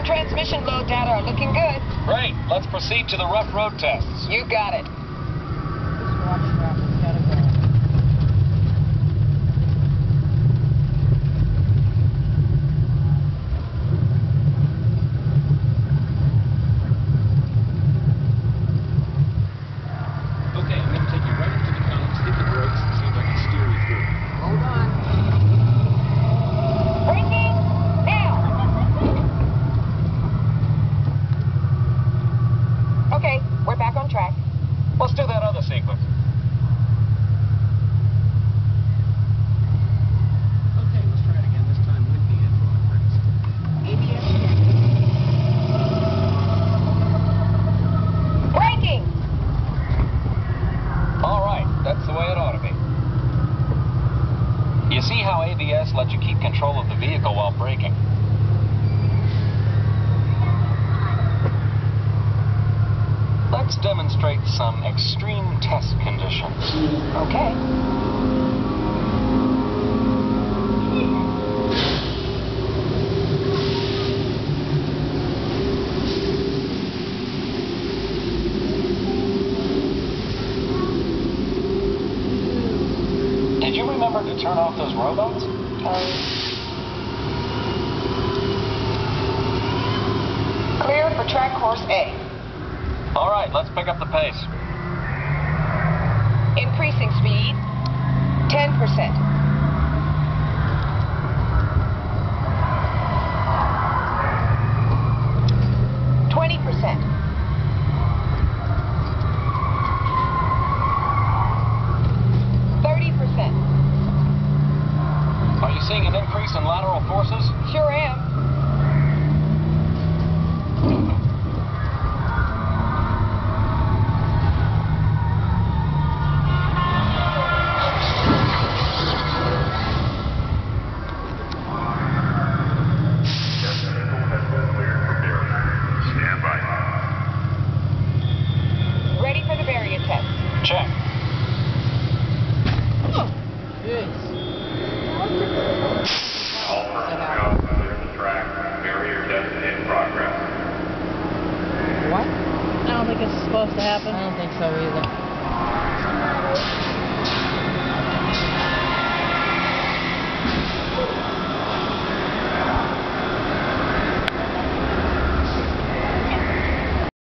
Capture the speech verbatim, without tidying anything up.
Transmission load data are looking good. Great. Let's proceed to the rough road tests. You got it. Just watch traffic. Gotta go. Okay, I'm going to take you right into the cones, hit the brakes, and see if I can steer you through. Hold on. Braking now. Okay, we're back on track. Let's do that other sequence. Okay, let's try it again, this time with the anti-lock brakes. A B S check. Braking. All right, that's the way it ought to be. You see how A B S lets you keep control of the vehicle while braking? Let's demonstrate some extreme test conditions. Okay. Did you remember to turn off those robots? Um, clear for track course A. All right, let's pick up the pace. Increasing speed, ten percent. twenty percent. thirty percent. Are you seeing an increase in lateral forces? Sure am. Ready for the barrier test. Check. Jeez. All personnel clear the track. Barrier test in progress. What? I don't think it's supposed to happen. I don't think so either.